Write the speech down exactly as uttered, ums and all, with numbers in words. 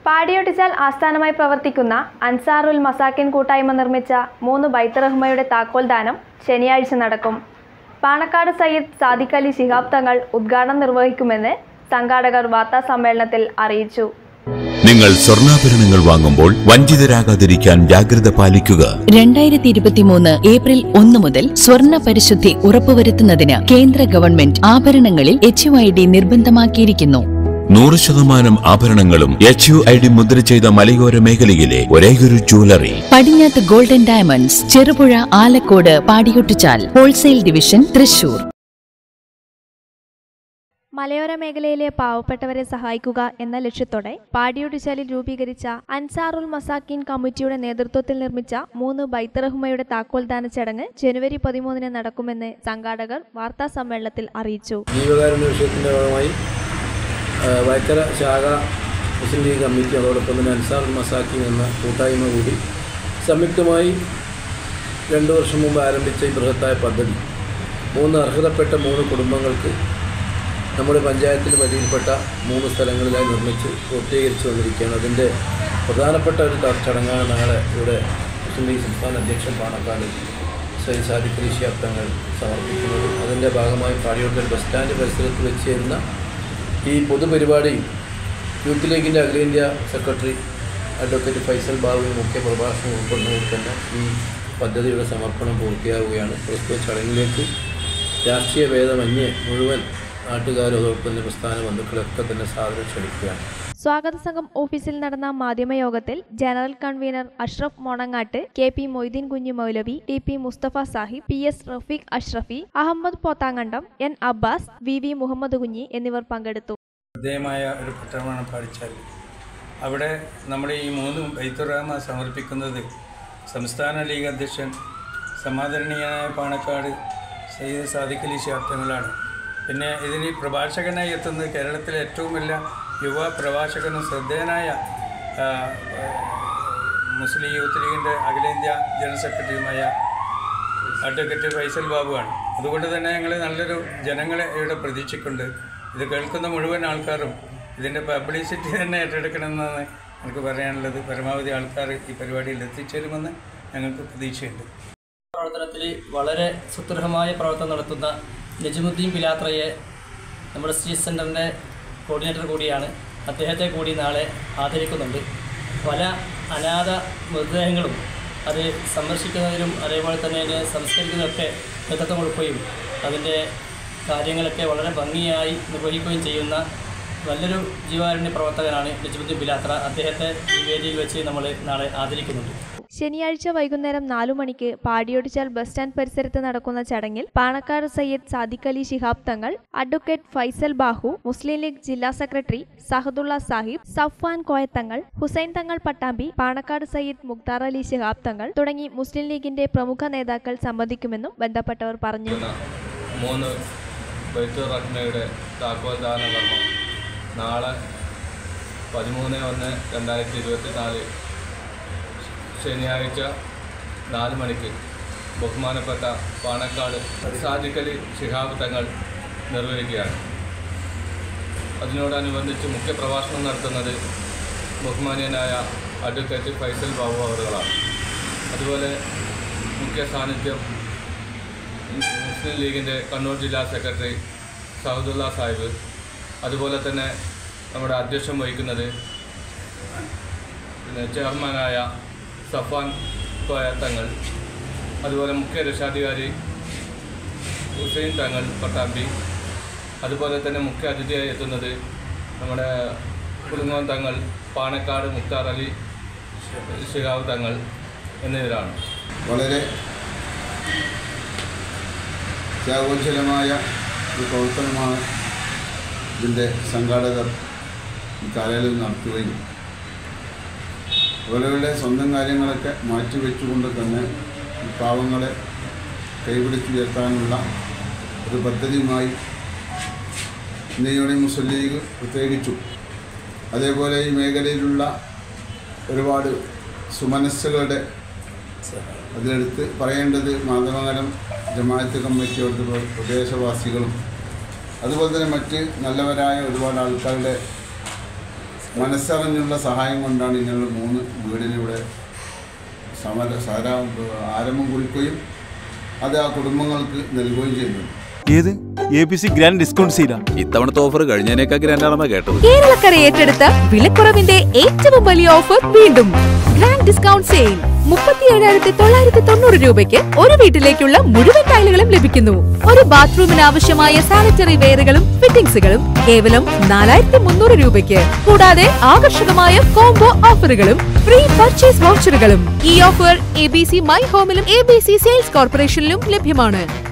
പാടിയൊട്ടിച്ചാൽ ആസ്ഥാനമായി പ്രവർത്തിക്കുന്ന അൻസാറുൽ മസാക്കിൻ കൂട്ടായ്മ നിർമ്മിച്ച മൂന്ന് ബൈത്ത് റഹ്മയുടെ താക്കോൽദാനം ശനിയാഴ്ച നടക്കും. പാണക്കാട് സയ്യിദ് സാദിഖ് അലി ശിഹാബ് തങ്ങൾ ഉദ്ഘാടനം നിർവഹിക്കുമെന്ന് സംഘാടകർ വാർത്താസമ്മേളനത്തിൽ അറിയിച്ചു. നിങ്ങൾ സ്വർണ്ണാഭരണങ്ങൾ വാങ്ങുമ്പോൾ വഞ്ചിതരാകാതിരിക്കാൻ ജാഗ്രത പാലിക്കുക. രണ്ടായിരത്തി ഇരുപത്തിമൂന്ന് ഏപ്രിൽ ഒന്ന് മുതൽ സ്വർണ്ണ പരിശുദ്ധി ഉറപ്പുവരുത്തുന്നതിന് കേന്ദ്ര ഗവൺമെന്റ് ആഭരണങ്ങളിൽ എച്ച് യു ഐ ഡി നിർബന്ധമാക്കിയിരിക്കുന്നു. നൂറ് ശതമാനം ആഭരണങ്ങളും എച്ച് യു ഐ ഡി മുദ്ര ചെയ്ത മലയോര മേഖലയിലെ ഒരേയൊരു jewellery Padinjath golden diamonds, Cherupuzha, Alakode, Padiyottuchal wholesale division, Thrissur. മലയോര മേഖലയിലെ പാവപ്പെട്ടവരെ സഹായിക്കുക എന്ന ലക്ഷ്യത്തോടെ പാടിയൊട്ടിച്ചാലിൽ രൂപീകരിച്ച അൻസാറുൽ മസാക്കിൻ കമ്മിറ്റിയുടെ നേതൃത്വത്തിൽ നിർമ്മിച്ച മൂന്ന് ബൈത്ത് റഹ്മയുടെ താക്കോൽദാന ചടങ്ങ് ജനുവരി പതിമൂന്നിന് നടക്കുമെന്ന് സംഘാടകർ വാർത്താ സമ്മേളനത്തിൽ അറിയിച്ചു. വൈക്കര ശാഖ മുസ്ലിം ലീഗ് കമ്മിറ്റി അതോടൊപ്പം തന്നെ അൻസാറുൽ മസാക്കിൻ എന്ന കൂട്ടായ്മ കൂടി സംയുക്തമായി രണ്ടു വർഷം മുമ്പ് ആരംഭിച്ച ഈ ബൃഹത്തായ പദ്ധതി മൂന്ന് അർഹതപ്പെട്ട മൂന്ന് കുടുംബങ്ങൾക്ക് നമ്മുടെ പഞ്ചായത്തിന് പരിധിയിൽപ്പെട്ട മൂന്ന് സ്ഥലങ്ങളിലായി നിർമ്മിച്ച് പൂർത്തീകരിച്ചു വന്നിരിക്കുകയാണ്. അതിൻ്റെ പ്രധാനപ്പെട്ട ഒരു ചടങ്ങാണ് നാളെ ഇവിടെ മുസ്ലിം ലീഗ് സംസ്ഥാന അധ്യക്ഷൻ പാണക്കാട് സയ്യിദ് സാദിഖ് അലി ശിഹാബ് തങ്ങൾ സമർപ്പിക്കുന്നത്. അതിൻ്റെ ഭാഗമായി പാടിയൊട്ടിച്ചാൽ ബസ് സ്റ്റാൻഡ് പരിസരത്ത് വെച്ച് ചേരുന്ന ഈ പൊതുപരിപാടിയിൽ യൂത്ത് ലീഗിൻ്റെ അഖിലേന്ത്യാ സെക്രട്ടറി അഡ്വക്കേറ്റ് ഫൈസൽ ബാബുവിന് മുഖ്യ പ്രഭാഷണം ഉൾപ്പെടുന്നതിൽ തന്നെ ഈ പദ്ധതിയുടെ സമർപ്പണം പൂർത്തിയാവുകയാണ്. പ്രസ്തുത ചടങ്ങിലേക്ക് രാഷ്ട്രീയ ഭേദമന്യേ മുഴുവൻ നാട്ടുകാരും അതോടൊപ്പം തന്നെ പ്രസ്ഥാന ബന്ധുക്കളൊക്കെ തന്നെ സാദരം ക്ഷണിക്കുകയാണ്. സ്വാഗത സംഘം ഓഫീസിൽ നടന്ന മാധ്യമയോഗത്തിൽ general convener Ashraf Monangatt, K P Moideen Kunju Moulavi, T P Musthafa Sahib, P S Rafeeq Ashrafi, Ahammed Pothankandam, N Abbas, V V Muhammad Kunhi എന്നിവർ പങ്കെടുത്തു. ശ്രദ്ധേയമായ ഒരു പട്ടണമാണ് പാടിച്ചാൽ. അവിടെ നമ്മൾ ഈ മൂന്ന് ബൈത്തുർ റഹ്മ സമർപ്പിക്കുന്നത് സംസ്ഥാന ലീഗ് അധ്യക്ഷൻ സമാദരണീയനായ പാണക്കാട് സയ്യിദ് സാദിഖ് അലി ശിഹാബ് തങ്ങളാണ്. പിന്നെ ഇതിന് പ്രഭാഷകനായി എത്തുന്നത് കേരളത്തിലെ ഏറ്റവും വലിയ യുവ പ്രഭാഷകനും ശ്രദ്ധേയനായ മുസ്ലിം യൂത്ത് ലീഗിൻ്റെ അഖിലേന്ത്യാ ജനറൽ സെക്രട്ടറിയുമായ അഡ്വക്കേറ്റ് ഫൈസൽ ബാബുവാണ്. അതുകൊണ്ട് തന്നെ ഞങ്ങൾ നല്ലൊരു ജനങ്ങളെ ഇവിടെ പ്രതീക്ഷിക്കുന്നുണ്ട്. ഇത് കേൾക്കുന്ന മുഴുവൻ ആൾക്കാരും ഇതിൻ്റെ പബ്ലിസിറ്റി തന്നെ ഏറ്റെടുക്കണമെന്നാണ് എനിക്ക് പറയാനുള്ളത്. പരമാവധി ആൾക്കാർ ഈ പരിപാടിയിൽ എത്തിച്ചേരുമെന്ന് ഞങ്ങൾക്ക് പ്രതീക്ഷയുണ്ട്. പ്രവർത്തനത്തിൽ വളരെ സുദൃഢമായ പ്രവർത്തനം നടത്തുന്ന നജ്മുദ്ദീൻ പിലാത്രയെ നമ്മുടെ സ്ട്രീറ്റ് സെൻ്ററിൻ്റെ കോർഡിനേറ്റർ കൂടിയാണ്. അദ്ദേഹത്തെ കൂടി നാളെ ആദരിക്കുന്നുണ്ട്. പല അനാഥ മൃതദേഹങ്ങളും അത് സന്ദർശിക്കുന്നതിലും അതേപോലെ തന്നെ അതിനെ സംസ്കരിക്കുന്നതൊക്കെ നേതൃത്വം കൊടുക്കുകയും അതിൻ്റെ കാര്യങ്ങളൊക്കെ വളരെ ഭംഗിയായി നിർവഹിക്കുകയും ചെയ്യുന്ന നല്ലൊരു ജീവകാരുണ്യ പ്രവർത്തകനാണ് നജ്മുദ്ദീൻ പിലാത്ര. അദ്ദേഹത്തെ ഈ വേദിയിൽ വെച്ച് നമ്മൾ നാളെ ആദരിക്കുന്നുണ്ട്. ശനിയാഴ്ച വൈകുന്നേരം നാലു മണിക്ക് പാടിയൊട്ടിച്ചാൽ ബസ് സ്റ്റാൻഡ് പരിസരത്ത് നടക്കുന്ന ചടങ്ങിൽ പാണക്കാട് സയ്യിദ് സാദിഖ് അലി ശിഹാബ് തങ്ങൾ, അഡ്വക്കേറ്റ് ഫൈസൽ ബാഹു, മുസ്ലിം ലീഗ് ജില്ലാ സെക്രട്ടറി സഹദുള്ള സാഹിബ്, സഫ്വാൻ കോയത്തങ്ങൾ, ഹുസൈൻ തങ്ങൾ പട്ടാമ്പി, പാണക്കാട് സയ്യിദ് മുഖ്താർ അലി ശിഹാബ് തങ്ങൾ തുടങ്ങി മുസ്ലിം ലീഗിന്റെ പ്രമുഖ നേതാക്കൾ സംബന്ധിക്കുമെന്നും ബന്ധപ്പെട്ടവർ പറഞ്ഞു. മൂന്ന് ബൈത്തുർ റഹ്മയുടെ താക്കോൽദാന കർമ്മം നാളെ പതിമൂന്ന് ഒന്ന് രണ്ടായിരത്തി ഇരുപത്തി നാല് ശനിയാഴ്ച നാല് മണിക്ക് ബഹുമാനപ്പെട്ട പാണക്കാട് സാദിഖ് അലി ശിഹാബ് തങ്ങൾ നിർവഹിക്കുകയാണ്. അതിനോടനുബന്ധിച്ച് മുഖ്യ പ്രഭാഷണം നടത്തുന്നത് ബഹുമാനീയനായ അഡ്വക്കേറ്റ് ഫൈസൽ ബാബു അവറുകളാണ്. അതുപോലെ മുഖ്യ സാന്നിധ്യം മുസ്ലിം ലീഗിൻ്റെ കണ്ണൂർ ജില്ലാ സെക്രട്ടറി സഹദുള്ള സാഹിബ്, അതുപോലെ തന്നെ നമ്മുടെ അധ്യക്ഷം വഹിക്കുന്നത് പിന്നെ ചെയർമാനായ സഫാൻ കോയ തങ്ങൾ, അതുപോലെ മുഖ്യ രക്ഷാധികാരി ഹുസൈൻ തങ്ങൾ പട്ടാമ്പി, അതുപോലെ തന്നെ മുഖ്യ അതിഥിയായി എത്തുന്നത് നമ്മുടെ കുടുങ്ങോൻ തങ്ങൾ, പാണക്കാട് മുഖ്താർ അലി ശിഹാബ് തങ്ങൾ എന്നിവരാണ്. വളരെ ത്യാഗോജ്വലമായ ഒരു പ്രവർത്തനമാണ് ഇതിൻ്റെ സംഘാടകർ ഈ കാലയളവിൽ നടത്തുകയും അവരവരുടെ സ്വന്തം കാര്യങ്ങളൊക്കെ മാറ്റിവെച്ചുകൊണ്ട് തന്നെ ഈ പാവങ്ങളെ കൈപിടിച്ചുയർത്താനുള്ള ഒരു പദ്ധതിയുമായി ഇന്ത്യയുടെ മുസ്ലിം ലീഗ് പ്രത്യേകിച്ചു അതേപോലെ ഈ മേഖലയിലുള്ള ഒരുപാട് സുമനസ്സുകളുടെ അതിലെടുത്ത് പറയേണ്ടത് മാതമംഗലം ജമാഅത്ത് കമ്മിറ്റിയുടെ പ്രദേശവാസികളും അതുപോലെ തന്നെ മറ്റ് നല്ലവരായ ഒരുപാട് ആൾക്കാരുടെ മനസ്സറിഞ്ഞുള്ള സഹായം കൊണ്ടാണ് ഇങ്ങനെയുള്ള മൂന്ന് വീടിനിവിടെ സമര സാരാ ആരംഭം കുറിക്കുകയും അത് ആ കുടുംബങ്ങൾക്ക് നൽകുകയും ചെയ്യുന്നുണ്ട്. ഏത് A B C grand discount സെയിലാ? ഇത്തവണത്തെ ഓഫർ കഴിഞ്ഞതിനേക്കാൾ ഗ്രാൻഡ് ആണെന്നാ കേട്ടത്. കേരളക്കര ഏറ്റെടുത്ത വിലക്കുറവിന്റെ ഏറ്റവും വലിയ ഓഫർ വീണ്ടും ഗ്രാൻഡ് ഡിസ്കൗണ്ട് സെയിൽ. മുപ്പത്തി ഏഴായിരത്തി തൊള്ളായിരത്തി തൊണ്ണൂറ് രൂപയ്ക്ക് ഒരു വീട്ടിലേക്കുള്ള മുഴുവൻ ടൈലുകളും ലഭിക്കുന്നു. ഒരു ബാത്റൂമിന് ആവശ്യമായ സാനിറ്ററി വെയറുകളും ഫിറ്റിംഗ്സുകളും കേവലം നാലായിരത്തി മുന്നൂറ് രൂപയ്ക്ക്. കൂടാതെ ആകർഷകമായ കോംബോ ഓഫറുകളും ഫ്രീ പർച്ചേസ് വൗച്ചറുകളും. ഈ offer A B C my ഹോമിലും എ ബി സി സെയിൽസ് കോർപ്പറേഷനിലും ലഭ്യമാണ്.